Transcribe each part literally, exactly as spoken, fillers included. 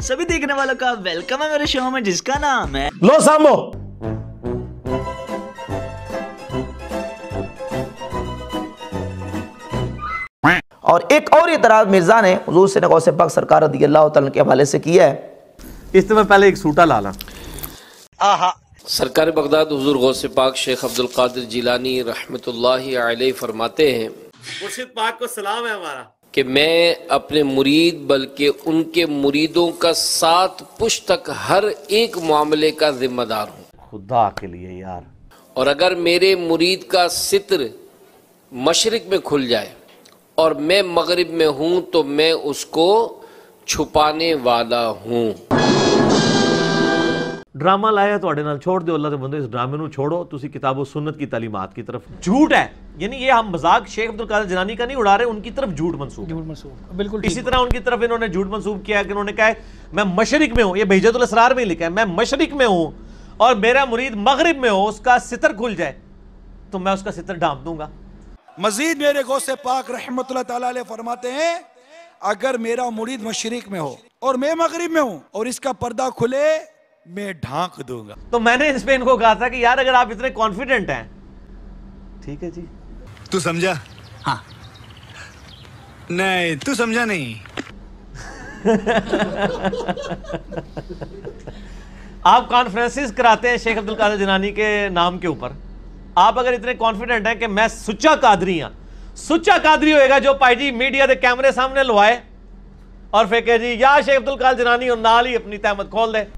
सभी देखने वालों का वेलकम है मेरे शो में जिसका नाम है लो सामो। और एक और इतराज मिर्जा ने हुजूर से गौसे पाक सरकार रज़ियल्लाहु तआला के हवाले से किया है। इस तरह पहले एक सूटा ला ला। आहा सरकार बगदाद हुजूर गौसे पाक शेख अब्दुल कादिर जिलानी रहमतुल्लाहि अलैहि फरमाते हैं, मुर्शिद पाक को सलाम है हमारा, कि मैं अपने मुरीद बल्कि उनके मुरीदों का सात पुश्त तक हर एक मामले का जिम्मेदार हूँ। खुदा के लिए यार। और अगर मेरे मुरीद का सित्र मशरिक में खुल जाए और मैं मगरिब में हूँ तो मैं उसको छुपाने वाला हूँ। ड्रामा लाया ਤੁਹਾਡੇ ਨਾਲ छोड़ दो अल्लाह के बंदे, इस ड्रामे ਨੂੰ छोड़ो, तुसी किताबो सुन्नत की तालीमात की तरफ। झूठ है, यानी ये हम मजाक शेख अब्दुल कादिर जिलानी का नहीं उड़ा रहे, उनकी तरफ झूठ मंसूब झूठ मंसूब बिल्कुल इसी तरह उनकी तरफ इन्होंने झूठ मंसूब किया कि उन्होंने कहा मैं मशरिक में हूँ, ये बहिजतुल असरार में लिखा है, मैं मशरिक में हूँ और मेरा मुरीद मगरिब में हो, उसका सितर खुल जाए तो मैं उसका सितर ढांप दूंगा। मजीद मेरे गौसे पाक रहमतुल्लाह ताला अलैह फरमाते हैं, अगर मेरा मुरीद मशरिक में हो और मैं मगरिब में हूँ और इसका पर्दा खुले मैं ढांक दूंगा। तो मैंने इस पे इनको कहा था कि यार अगर आप इतने कॉन्फिडेंट हैं, ठीक है जी, तू समझा? हाँ नहीं तू समझा नहीं। आप कॉन्फ्रेंसेस कराते हैं शेख अब्दुल कादिर जिलानी के नाम के ऊपर, आप अगर इतने कॉन्फिडेंट हैं कि मैं सुच्चा कादरी हाँ, सुच्चा कादरी होएगा जो पाई जी मीडिया के कैमरे सामने लवाए और फिर कहे जी या शेख अब्दुल कादिर जिलानी और नाल ही अपनी तहमत खोल दे।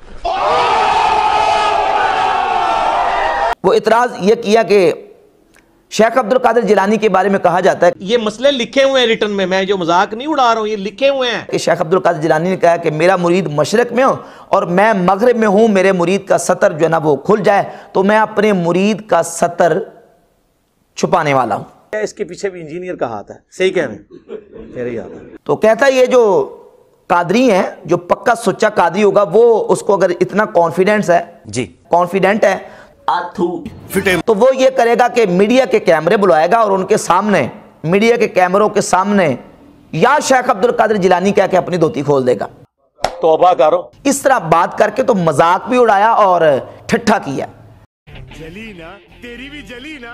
वो इतराज ये किया कि शेख अब्दुल कादिर जिलानी के बारे में कहा जाता है, ये मसले लिखे हुए हैं रिटर्न में, मैं जो मजाक नहीं उड़ा रहा हूं, ये लिखे हुए हैं कि शेख अब्दुल कादिर जिलानी ने कहा कि मेरा मुरीद मशरिक में हो और मैं मगरिब में हूं, मेरे मुरीद का सतर जो है ना वो खुल जाए तो मैं अपने मुरीद का सतर छुपाने वाला हूं। इसके पीछे भी इंजीनियर का हाथ है, सही कह रहे हैं, मेरे ही हाथ है। तो कहता है ये जो कादरी है, जो पक्का सुच्चा कादरी होगा, वो उसको अगर इतना कॉन्फिडेंस है जी, कॉन्फिडेंट है तो वो ये करेगा कि मीडिया के कैमरे बुलाएगा और उनके सामने, मीडिया के कैमरों के सामने या शेख अब्दुल कादिर जिलानी कह के अपनी धोती खोल देगा। तौबा करो। इस तरह बात करके तो मजाक भी उड़ाया और ठट्ठा किया। जली ना, तेरी भी जली ना।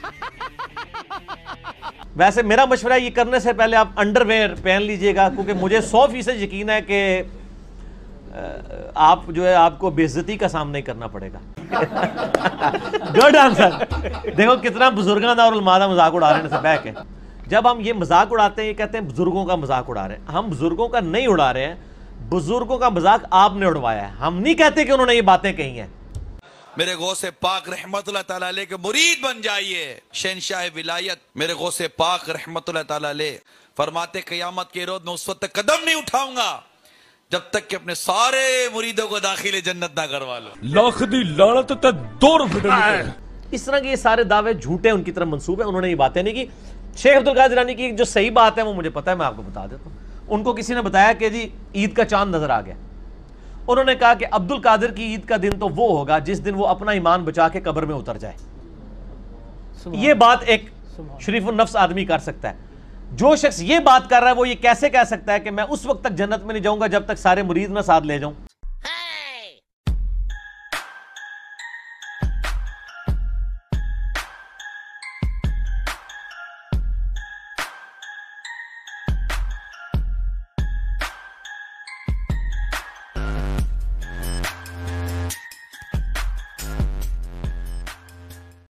वैसे मेरा मशवरा ये करने से पहले आप अंडरवेयर पहन लीजिएगा, क्योंकि मुझे सौ फीसद यकीन है कि आप जो है आपको बेइज्जती का सामना ही करना पड़ेगा। Good answer. देखो कितना बुजुर्गाना और उलमादा मजाक उड़ा रहे हैं से बह के। जब हम ये मजाक उड़ाते हैं, ये कहते हैं बुजुर्गों का मजाक उड़ा रहे हैं, हम बुजुर्गों का नहीं उड़ा रहे हैं, बुजुर्गों का मजाक आपने उड़वाया है, हम नहीं कहते कि उन्होंने ये बातें कही हैं। मेरे गौसे पाक रहमतुल्लाह ताला अलैह के मुरीद बन जाइए, शहंशाह विलायत मेरे गौसे पाक रहमतुल्लाह ताला अलैह फरमाते क़यामत के रोज मैं उस वक्त तक कदम नहीं उठाऊंगा जब तक कि अपने सारे मुरीदों को दाखिले जन्नत ना करवा लो। लाख दी लानत ते दूर इस तरह के ये सारे दावे झूठे उनकी तरफ मंसूब है, उन्होंने ये बातें नहीं की। शेख अब्दुल कादिर जिलानी की जो सही बात है वो मुझे पता है, मैं आपको बता देता हूँ। उनको किसी ने बताया कि जी ईद का चांद नजर आ गया, उन्होंने कहा कि अब्दुल कादिर की ईद का दिन तो वो होगा जिस दिन वो अपना ईमान बचा के कब्र में उतर जाए। ये बात एक शरीफ नफ्स आदमी कर सकता है। जो शख्स ये बात कर रहा है वो ये कैसे कह सकता है कि मैं उस वक्त तक जन्नत में नहीं जाऊंगा जब तक सारे मुरीद ना साथ ले जाऊं।